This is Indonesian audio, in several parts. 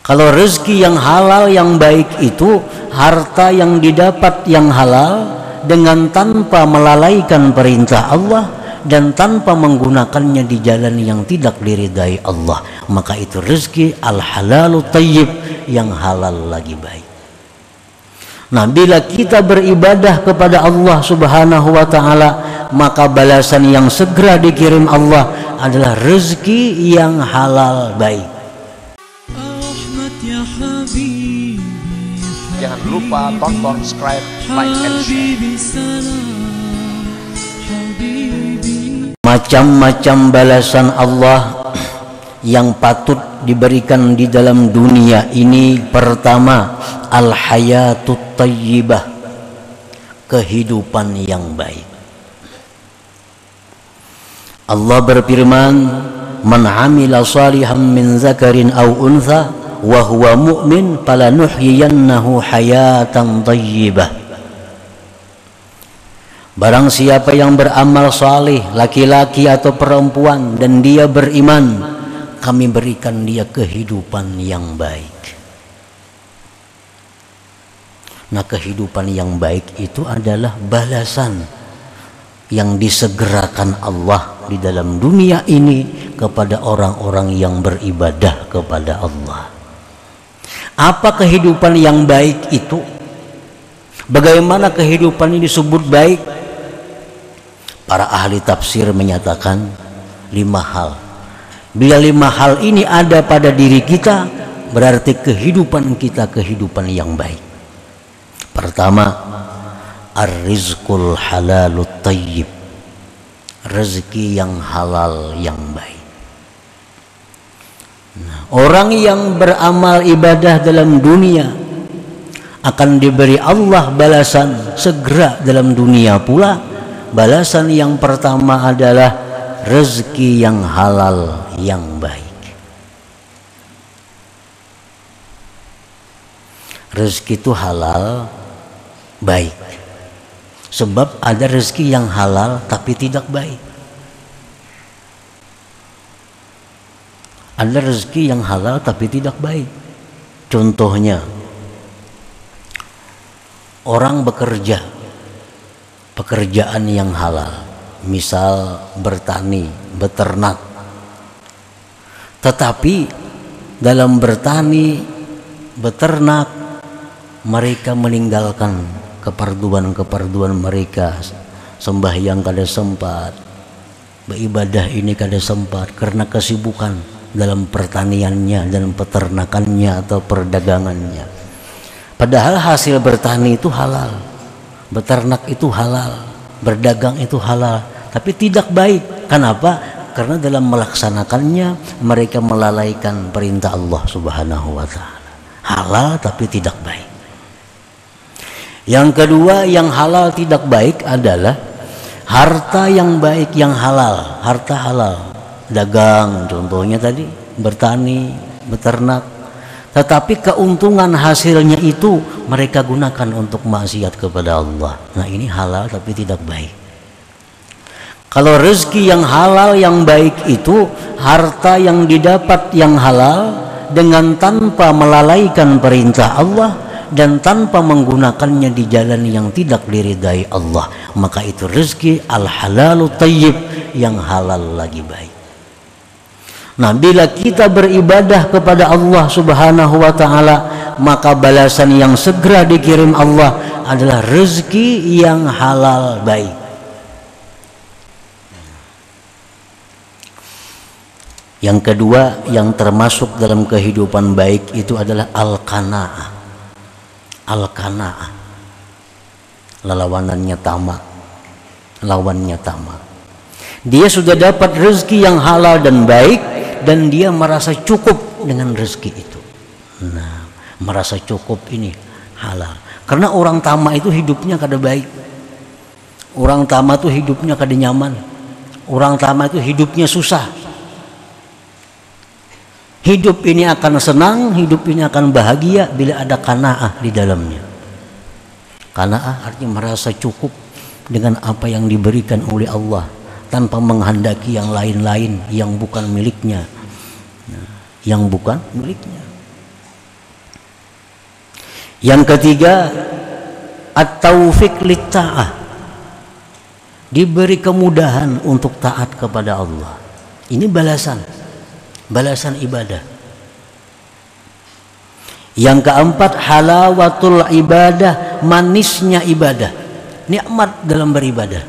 Kalau rezeki yang halal yang baik itu harta yang didapat yang halal dengan tanpa melalaikan perintah Allah dan tanpa menggunakannya di jalan yang tidak diridai Allah, maka itu rezeki al-halalu thayyib, yang halal lagi baik. Nah, bila kita beribadah kepada Allah Subhanahu wa taala, maka balasan yang segera dikirim Allah adalah rezeki yang halal baik. Jangan lupa tonton, subscribe, like, and share. Macam-macam balasan Allah yang patut diberikan di dalam dunia ini. Pertama, al-hayatut thayyibah, kehidupan yang baik. Allah berfirman, man amila salihan min zakarin aw untha wa huwa mu'min falanuhyiyannahu hayatan thayyibah. Barang siapa yang beramal saleh, laki-laki atau perempuan, dan dia beriman, kami berikan dia kehidupan yang baik. Nah, kehidupan yang baik itu adalah balasan yang disegerakan Allah di dalam dunia ini kepada orang-orang yang beribadah kepada Allah. Apa kehidupan yang baik itu? Bagaimana kehidupan ini disebut baik? Para ahli tafsir menyatakan 5 hal. Bila 5 hal ini ada pada diri kita, berarti kehidupan kita kehidupan yang baik. Pertama, ar-rizqul halalut thayyib, rezeki yang halal yang baik. Nah, orang yang beramal ibadah dalam dunia akan diberi Allah balasan segera dalam dunia pula. Balasan yang pertama adalah rezeki yang halal yang baik. Rezeki itu halal baik. Sebab ada rezeki yang halal tapi tidak baik. Ada rezeki yang halal tapi tidak baik. Contohnya, orang bekerja pekerjaan yang halal, misal bertani, beternak, tetapi dalam bertani, beternak, mereka meninggalkan keperduan mereka, sembahyang kada sempat, beribadah ini kada sempat karena kesibukan dalam pertaniannya dan peternakannya atau perdagangannya. Padahal hasil bertani itu halal, beternak itu halal, berdagang itu halal, tapi tidak baik. Kenapa? Karena dalam melaksanakannya mereka melalaikan perintah Allah Subhanahu wa taala. Halal tapi tidak baik. Yang kedua, yang halal tidak baik adalah harta yang baik yang halal, harta halal, dagang contohnya tadi, bertani, beternak, tetapi keuntungan hasilnya itu mereka gunakan untuk maksiat kepada Allah. Nah, ini halal tapi tidak baik. Kalau rezeki yang halal yang baik itu harta yang didapat yang halal dengan tanpa melalaikan perintah Allah dan tanpa menggunakannya di jalan yang tidak diridai Allah, maka itu rezeki al-halalu thayyib, yang halal lagi baik. Nah, bila kita beribadah kepada Allah Subhanahu wa taala, maka balasan yang segera dikirim Allah adalah rezeki yang halal baik. Yang kedua yang termasuk dalam kehidupan baik itu adalah al-qanaah. Al-qanaah, lawanannya tamak, lawannya tamak. Dia sudah dapat rezeki yang halal dan baik, dan dia merasa cukup dengan rezeki itu. Nah, merasa cukup ini halal. Karena orang tamak itu hidupnya kada baik. Orang tamak itu hidupnya kada nyaman. Orang tamak itu hidupnya susah. Hidup ini akan senang, hidup ini akan bahagia bila ada qanaah di dalamnya. Qanaah artinya merasa cukup dengan apa yang diberikan oleh Allah, tanpa menghendaki yang lain-lain yang bukan miliknya, yang bukan miliknya. Yang ketiga, at-taufiq lit-ta'ah, diberi kemudahan untuk taat kepada Allah. Ini balasan ibadah. Yang keempat, halawatul ibadah, manisnya ibadah, nikmat dalam beribadah.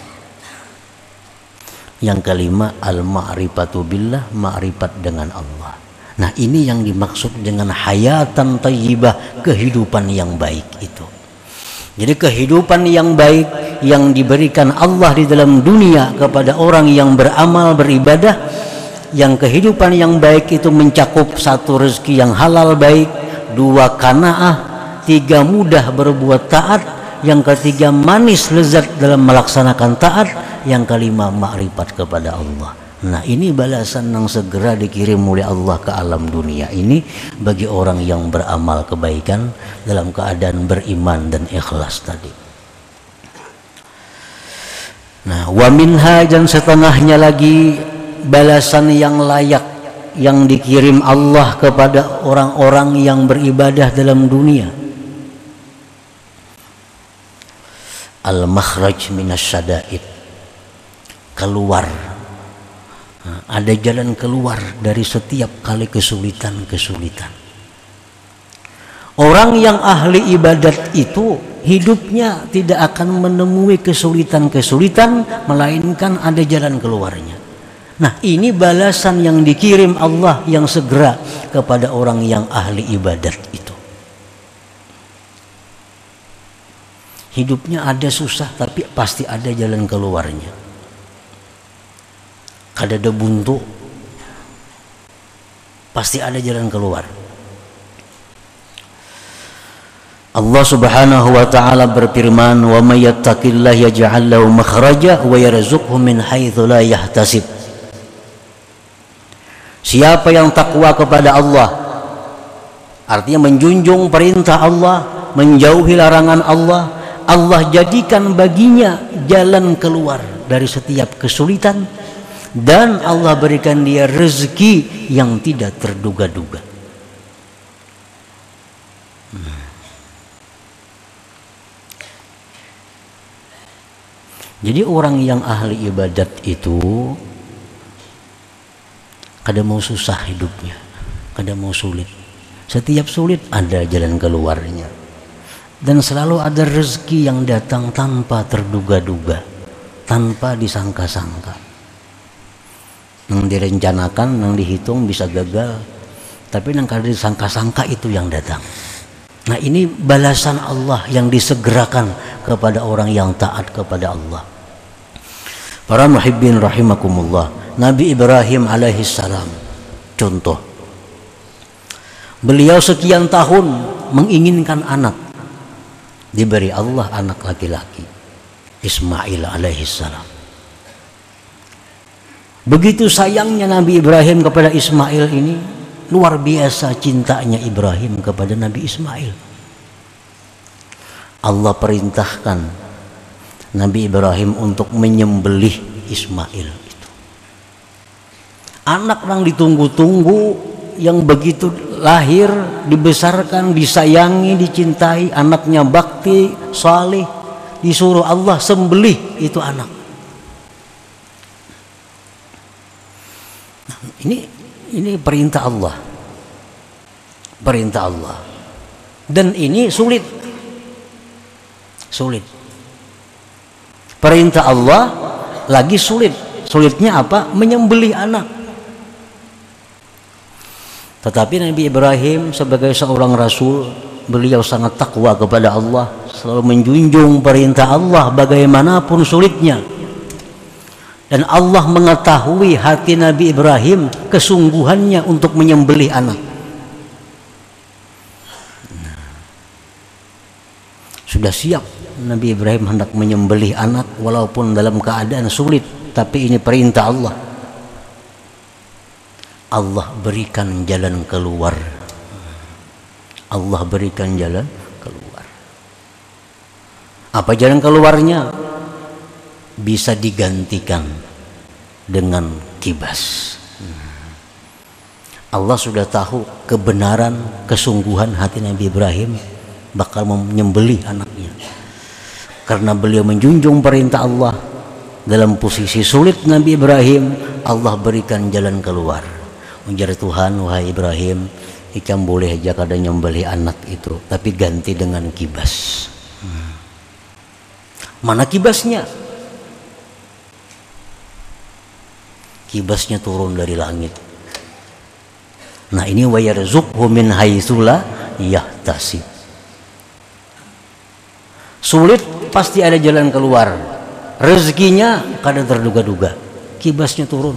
Yang kelima, al-ma'rifatu billah, ma'rifat dengan Allah. Nah, ini yang dimaksud dengan hayatan thayyibah, kehidupan yang baik itu. Jadi kehidupan yang baik yang diberikan Allah di dalam dunia kepada orang yang beramal beribadah, yang kehidupan yang baik itu mencakup satu, rezeki yang halal baik, dua, qanaah, tiga, mudah berbuat taat, yang ketiga manis lezat dalam melaksanakan taat, yang kelima makrifat kepada Allah. Nah, ini balasan yang segera dikirim oleh Allah ke alam dunia ini bagi orang yang beramal kebaikan dalam keadaan beriman dan ikhlas tadi. Nah, wa minha, dan setengahnya lagi balasan yang layak yang dikirim Allah kepada orang-orang yang beribadah dalam dunia. Al-makhraj minasyada'id, keluar. Nah, ada jalan keluar dari setiap kali kesulitan-kesulitan. Orang yang ahli ibadat itu hidupnya tidak akan menemui kesulitan-kesulitan, melainkan ada jalan keluarnya. Nah, ini balasan yang dikirim Allah yang segera kepada orang yang ahli ibadat itu. Hidupnya ada susah, tapi pasti ada jalan keluarnya. Kada ada buntu, pasti ada jalan keluar. Allah Subhanahu wa taala berfirman, "Wa may yattaqillaha yaj'al lahu makhraja wa yarzuqhu min haitsu la yahtasib." Siapa yang takwa kepada Allah, artinya menjunjung perintah Allah, menjauhi larangan Allah, Allah jadikan baginya jalan keluar dari setiap kesulitan, dan Allah berikan dia rezeki yang tidak terduga-duga. Jadi orang yang ahli ibadat itu kada mau susah hidupnya, kada mau sulit. Setiap sulit ada jalan keluarnya, dan selalu ada rezeki yang datang tanpa terduga-duga, tanpa disangka-sangka. Yang direncanakan, yang dihitung bisa gagal, tapi yang kada disangka-sangka itu yang datang. Nah, ini balasan Allah yang disegerakan kepada orang yang taat kepada Allah. Para muhibbin rahimakumullah, Nabi Ibrahim alaihissalam contoh. Beliau sekian tahun menginginkan anak, diberi Allah anak laki-laki, Ismail alaihissalam. Begitu sayangnya Nabi Ibrahim kepada Ismail ini, luar biasa cintanya Ibrahim kepada Nabi Ismail. Allah perintahkan Nabi Ibrahim untuk menyembelih Ismail itu. Anak yang ditunggu-tunggu, yang begitu lahir, dibesarkan, disayangi, dicintai, anaknya bakti, saleh, disuruh Allah sembelih itu anak. Ini perintah Allah, perintah Allah, dan ini sulit. Perintah Allah lagi sulit. Sulitnya apa? Menyembelih anak. Tetapi Nabi Ibrahim sebagai seorang rasul, beliau sangat takwa kepada Allah, selalu menjunjung perintah Allah bagaimanapun sulitnya. Dan Allah mengetahui hati Nabi Ibrahim, kesungguhannya untuk menyembelih anak. Sudah siap Nabi Ibrahim hendak menyembelih anak walaupun dalam keadaan sulit, tapi ini perintah Allah. Allah berikan jalan keluar. Allah berikan jalan keluar. Apa jalan keluarnya? Bisa digantikan dengan kibas. Allah sudah tahu kebenaran, kesungguhan hati Nabi Ibrahim bakal menyembelih anaknya. Karena beliau menjunjung perintah Allah. Dalam posisi sulit Nabi Ibrahim, Allah berikan jalan keluar. Ujar Tuhan, wahai Ibrahim, ikam boleh aja kadang nyembelih anak itu, tapi ganti dengan kibas. Mana kibasnya? Kibasnya turun dari langit. Nah ini wa yarzuqhu min haitsu la yahtasib. Sulit pasti ada jalan keluar. Rezekinya kadang terduga-duga. Kibasnya turun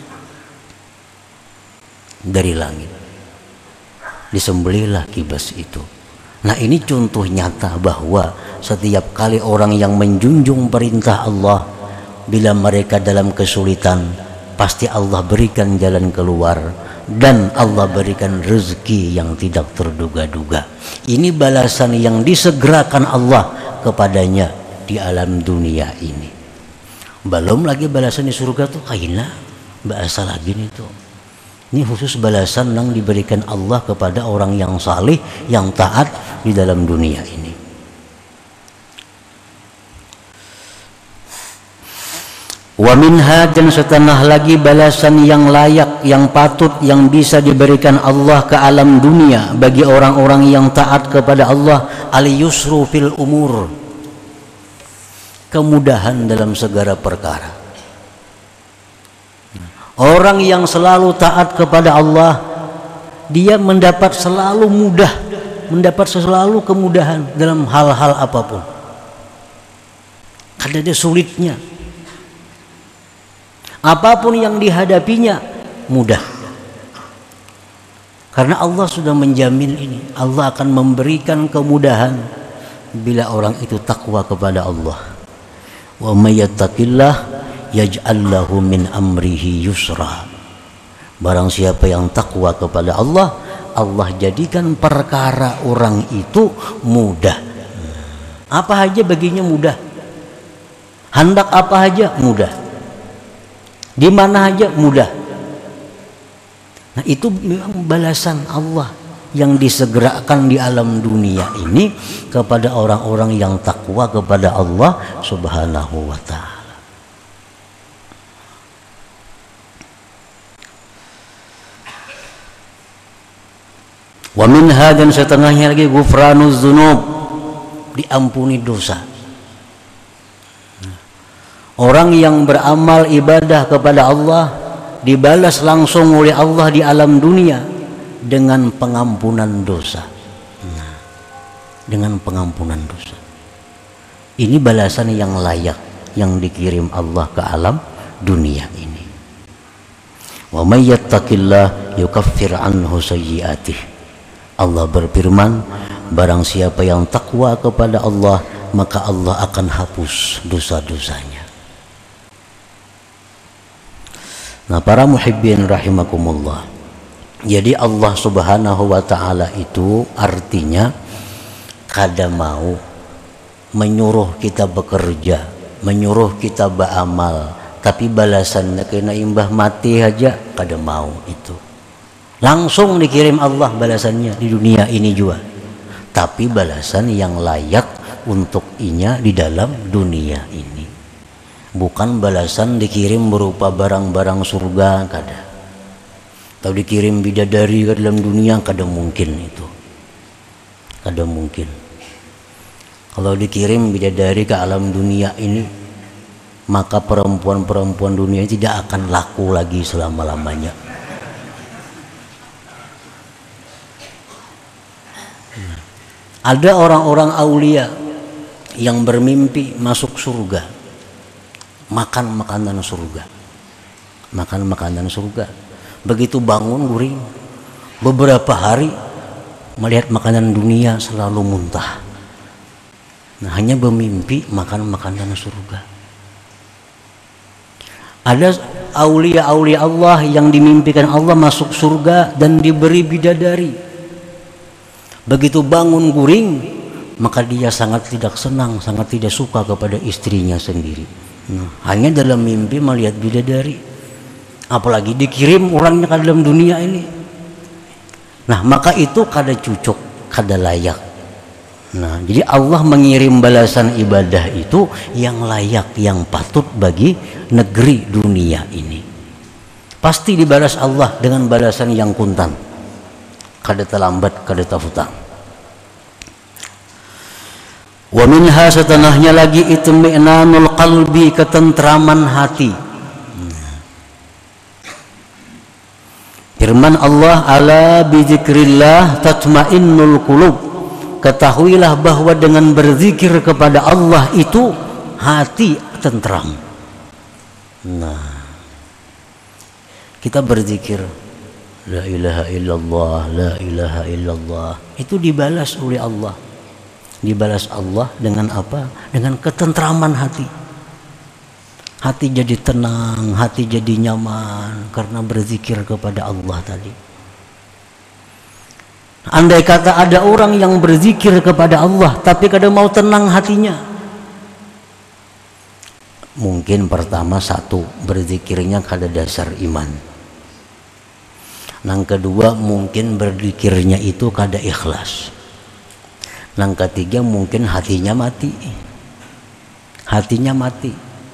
dari langit. Disembelihlah kibas itu. Nah ini contoh nyata bahwa setiap kali orang yang menjunjung perintah Allah, bila mereka dalam kesulitan, pasti Allah berikan jalan keluar dan Allah berikan rezeki yang tidak terduga-duga. Ini balasan yang disegerakan Allah kepadanya di alam dunia ini. Belum lagi balasan di surga tuh kaina bahasa lagi nih tuh. Ini khusus balasan yang diberikan Allah kepada orang yang salih, yang taat di dalam dunia ini. Wa minha, dan setengah lagi balasan yang layak, yang patut, yang bisa diberikan Allah ke alam dunia bagi orang-orang yang taat kepada Allah, al-yusru fil umur, kemudahan dalam segala perkara. Orang yang selalu taat kepada Allah, dia mendapat selalu mudah, mendapat selalu kemudahan dalam hal-hal apapun. Karena dia sulitnya, apapun yang dihadapinya mudah. Karena Allah sudah menjamin ini. Allah akan memberikan kemudahan bila orang itu takwa kepada Allah. Wa may yattaqillah yaj'al lahu min amrihi yusra. Barang siapa yang takwa kepada Allah, Allah jadikan perkara orang itu mudah. Apa aja baginya mudah. Hendak apa aja mudah. Di mana aja mudah. Nah itu memang balasan Allah yang disegerakan di alam dunia ini kepada orang-orang yang takwa kepada Allah Subhanahu wa ta'ala. Wa minha, dan setengahnya lagi ghufranuz dzunub, diampuni dosa. Orang yang beramal ibadah kepada Allah dibalas langsung oleh Allah di alam dunia dengan pengampunan dosa. Nah, dengan pengampunan dosa. Ini balasan yang layak yang dikirim Allah ke alam dunia ini. Wa may yattaqillah yukaffir anhu sayyi'atihi. Allah berfirman, barang siapa yang takwa kepada Allah, maka Allah akan hapus dosa-dosanya. Nah para muhibbin rahimakumullah, jadi Allah Subhanahu wa ta'ala itu artinya kada mau menyuruh kita bekerja, menyuruh kita beramal, tapi balasannya kena imbah mati aja kada mau. Itu langsung dikirim Allah balasannya di dunia ini juga, tapi balasan yang layak untuk inya di dalam dunia ini, bukan balasan dikirim berupa barang-barang surga kada, atau dikirim bidadari ke dalam dunia, kada mungkin itu, kada mungkin. Kalau dikirim bidadari ke alam dunia ini, maka perempuan-perempuan dunia ini tidak akan laku lagi selama-lamanya. Ada orang-orang aulia yang bermimpi masuk surga, makan makanan surga, makan makanan surga. Begitu bangun guring, beberapa hari melihat makanan dunia selalu muntah. Nah, hanya bermimpi makan makanan surga. Ada aulia-aulia Allah yang dimimpikan Allah masuk surga dan diberi bidadari. Begitu bangun guring, maka dia sangat tidak senang, sangat tidak suka kepada istrinya sendiri. Nah, hanya dalam mimpi melihat bidadari, apalagi dikirim orangnya ke dalam dunia ini. Nah maka itu kada cocok, kada layak. Nah, jadi Allah mengirim balasan ibadah itu yang layak, yang patut bagi negeri dunia ini. Pasti dibalas Allah dengan balasan yang kuntan. Kada terlambat, kada terhutang. Wa minha setanahnya lagi itmi'nanul qalbi, ketentraman hati. Firman Allah, ala bizikrillah tatmainnul qulub. Ketahuilah bahwa dengan berzikir kepada Allah itu hati tentram. Nah, kita berzikir la ilaha illallah, la ilaha illallah, itu dibalas oleh Allah. Dibalas Allah dengan apa? Dengan ketentraman hati. Hati jadi tenang, hati jadi nyaman karena berzikir kepada Allah tadi. Andai kata ada orang yang berzikir kepada Allah tapi kadang mau tenang hatinya, mungkin pertama satu, berzikirnya kada dasar iman. Yang kedua, mungkin berzikirnya itu kada ikhlas. Yang ketiga, mungkin hatinya mati. Hatinya mati.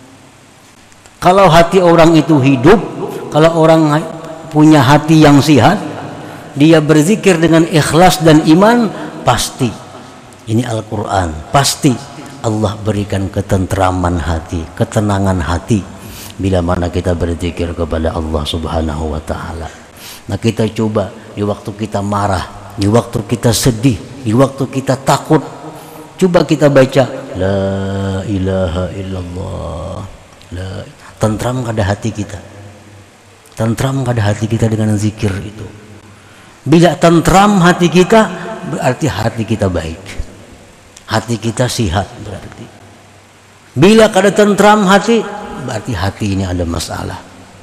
Kalau hati orang itu hidup, kalau orang punya hati yang sehat, dia berzikir dengan ikhlas dan iman, pasti ini Al-Quran, pasti Allah berikan ketentraman hati, ketenangan hati bila mana kita berzikir kepada Allah Subhanahu wa Ta'ala. Nah, kita coba di waktu kita marah, di waktu kita sedih, di waktu kita takut, coba kita baca la ilaha illallah, tentram kada hati kita, tentram kada hati kita dengan zikir itu. Bila tentram hati kita, berarti hati kita baik, hati kita sehat berarti. Bila kada tentram hati, berarti hati ini ada masalah.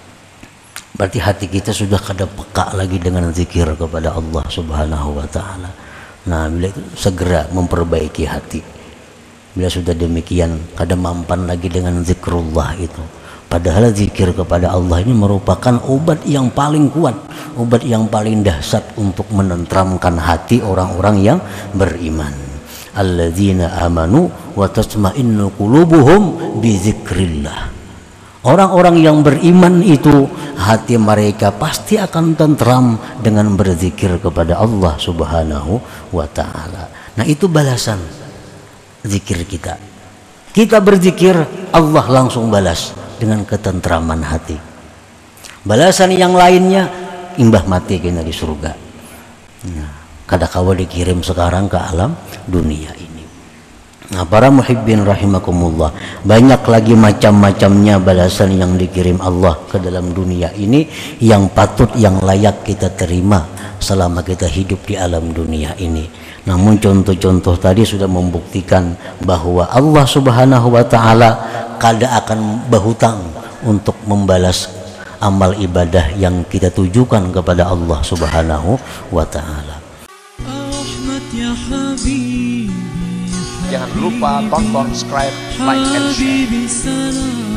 Berarti hati kita sudah kada peka lagi dengan zikir kepada Allah Subhanahu wa Ta'ala. Nah, bila itu segera memperbaiki hati. Bila sudah demikian, kada mampan lagi dengan zikrullah itu. Padahal zikir kepada Allah ini merupakan obat yang paling kuat, obat yang paling dahsyat untuk menentramkan hati orang-orang yang beriman. Alladzina amanu wa tatma'innu qulubuhum bi dzikrillah. Orang-orang yang beriman itu hati mereka pasti akan tentram dengan berzikir kepada Allah Subhanahu wa Ta'ala. Nah, itu balasan zikir kita. Kita berzikir, Allah langsung balas dengan ketentraman hati. Balasan yang lainnya, imbah mati kena di surga. Nah, kadakawa dikirim sekarang ke alam dunia ini. Nah, para muhibbin rahimakumullah, banyak lagi macam-macamnya balasan yang dikirim Allah ke dalam dunia ini yang patut, yang layak kita terima selama kita hidup di alam dunia ini. Namun contoh-contoh tadi sudah membuktikan bahwa Allah Subhanahu wa Ta'ala kada akan berhutang untuk membalas amal ibadah yang kita tujukan kepada Allah Subhanahu wa Ta'ala. Jangan lupa tonton, subscribe, like, and share.